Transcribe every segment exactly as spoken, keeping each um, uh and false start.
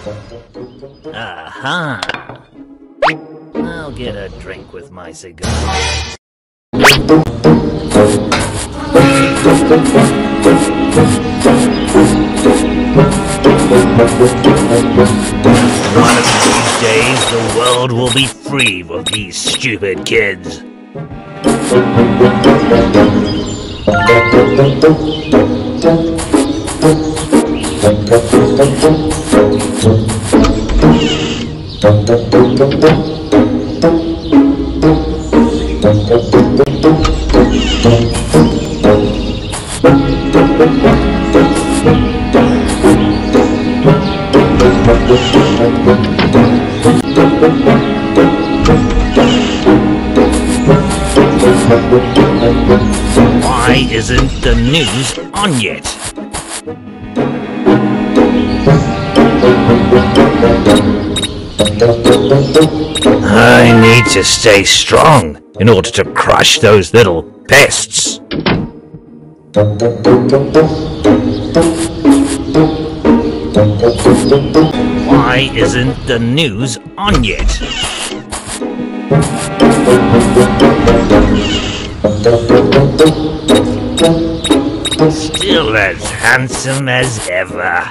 Aha! I'll get a drink with my cigar. One of these days, the world will be free of these stupid kids. Why isn't the news on yet? I need to stay strong in order to crush those little pests. Why isn't the news on yet? Still as handsome as ever.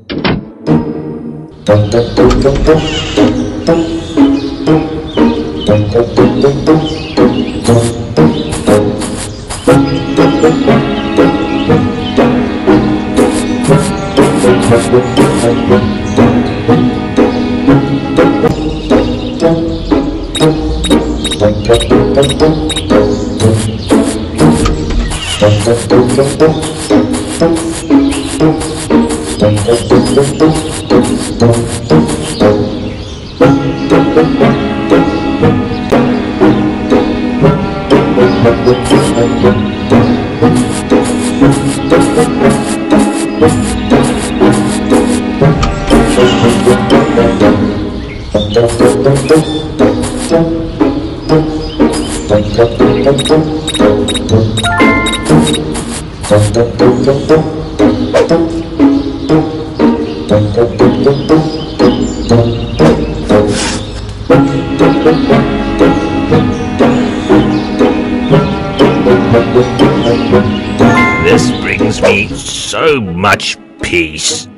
This brings me so much peace.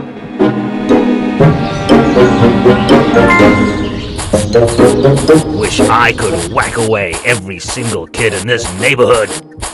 Wish I could whack away every single kid in this neighborhood.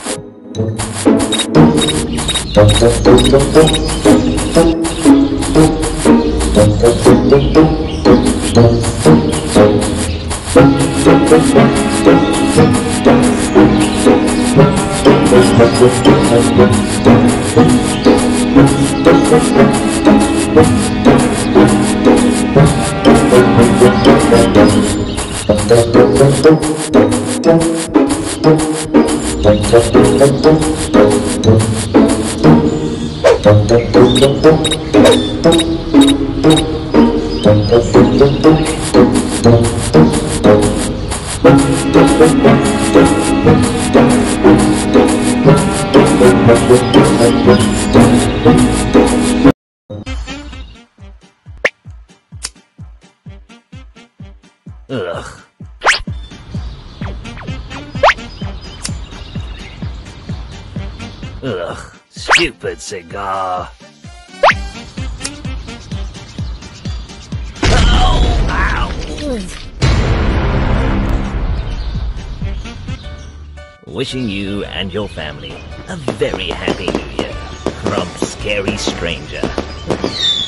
Ugh. Ugh, stupid cigar. Oh, ow. Wishing you and your family a very happy new year from Scary Stranger.